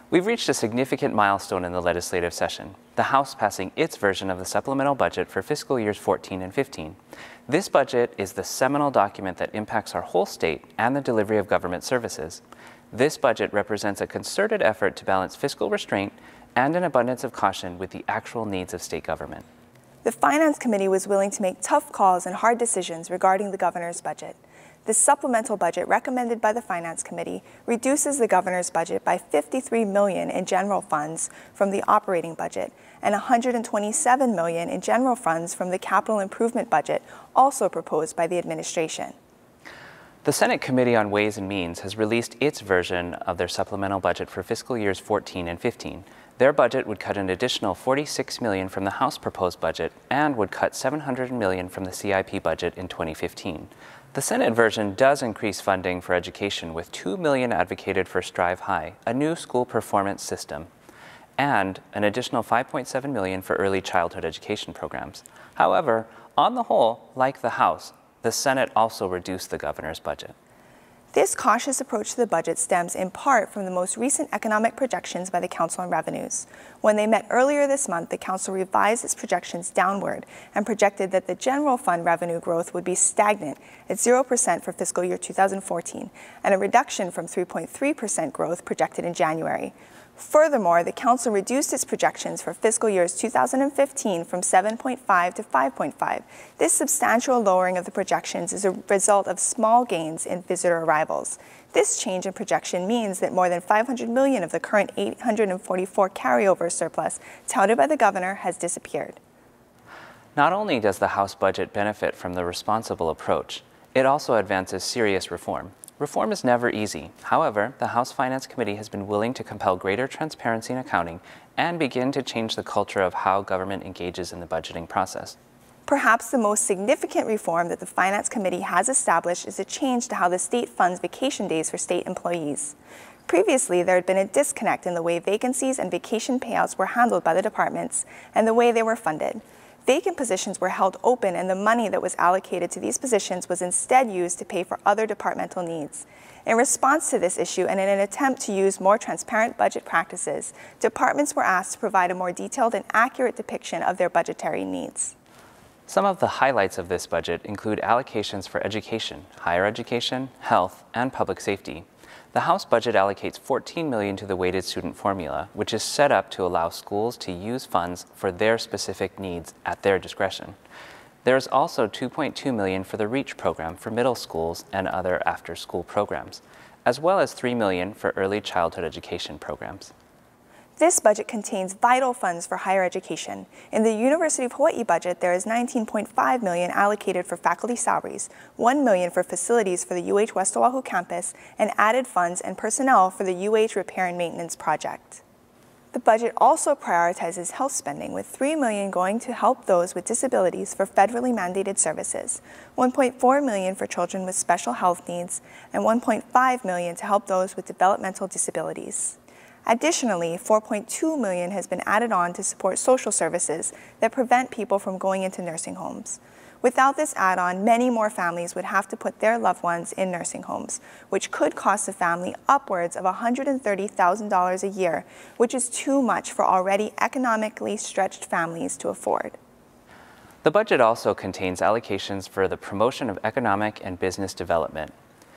We've reached a significant milestone in the legislative session, the House passing its version of the supplemental budget for fiscal years 14 and 15. This budget is the seminal document that impacts our whole state and the delivery of government services. This budget represents a concerted effort to balance fiscal restraint and an abundance of caution with the actual needs of state government. The Finance Committee was willing to make tough calls and hard decisions regarding the governor's budget. The supplemental budget recommended by the Finance Committee reduces the governor's budget by $53 million in general funds from the operating budget and $127 million in general funds from the capital improvement budget, also proposed by the administration. The Senate Committee on Ways and Means has released its version of their supplemental budget for fiscal years 14 and 15. Their budget would cut an additional $46 million from the House proposed budget and would cut $700 million from the CIP budget in 2015. The Senate version does increase funding for education with $2 million advocated for Strive High, a new school performance system, and an additional $5.7 million for early childhood education programs. However, on the whole, like the House, the Senate also reduced the governor's budget. This cautious approach to the budget stems in part from the most recent economic projections by the Council on Revenues. When they met earlier this month, the Council revised its projections downward and projected that the general fund revenue growth would be stagnant at 0% for fiscal year 2014 and a reduction from 3.3% growth projected in January. Furthermore, the Council reduced its projections for fiscal years 2015 from 7.5 to 5.5. This substantial lowering of the projections is a result of small gains in visitor arrivals. This change in projection means that more than $500 million of the current $844 carryover surplus touted by the governor has disappeared. Not only does the House budget benefit from the responsible approach, it also advances serious reform. Reform is never easy. However, the House Finance Committee has been willing to compel greater transparency in accounting and begin to change the culture of how government engages in the budgeting process. Perhaps the most significant reform that the Finance Committee has established is a change to how the state funds vacation days for state employees. Previously, there had been a disconnect in the way vacancies and vacation payouts were handled by the departments and the way they were funded. Vacant positions were held open, and the money that was allocated to these positions was instead used to pay for other departmental needs. In response to this issue and in an attempt to use more transparent budget practices, departments were asked to provide a more detailed and accurate depiction of their budgetary needs. Some of the highlights of this budget include allocations for education, higher education, health, and public safety. The House budget allocates $14 million to the weighted student formula, which is set up to allow schools to use funds for their specific needs at their discretion. There is also $2.2 million for the REACH program for middle schools and other after-school programs, as well as $3 million for early childhood education programs. This budget contains vital funds for higher education. In the University of Hawaii budget, there is $19.5 million allocated for faculty salaries, $1 million for facilities for the UH West Oahu campus, and added funds and personnel for the UH repair and maintenance project. The budget also prioritizes health spending, with $3 million going to help those with disabilities for federally mandated services, $1.4 million for children with special health needs, and $1.5 million to help those with developmental disabilities. Additionally, $4.2 million has been added on to support social services that prevent people from going into nursing homes. Without this add-on, many more families would have to put their loved ones in nursing homes, which could cost a family upwards of $130,000 a year, which is too much for already economically stretched families to afford. The budget also contains allocations for the promotion of economic and business development.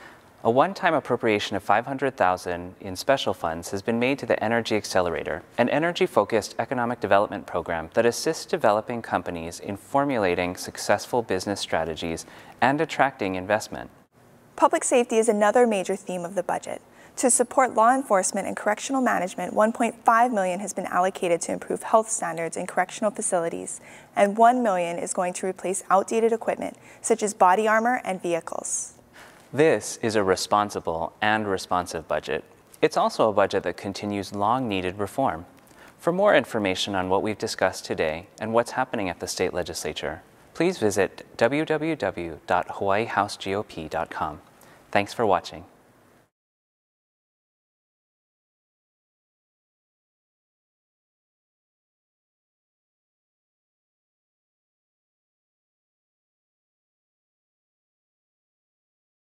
A one-time appropriation of $500,000 in special funds has been made to the Energy Accelerator, an energy-focused economic development program that assists developing companies in formulating successful business strategies and attracting investment. Public safety is another major theme of the budget. To support law enforcement and correctional management, $1.5 million has been allocated to improve health standards in correctional facilities, and $1 million is going to replace outdated equipment, such as body armor and vehicles. This is a responsible and responsive budget. It's also a budget that continues long-needed reform. For more information on what we've discussed today and what's happening at the state legislature, please visit www.hawaiihousegop.com. Thanks for watching.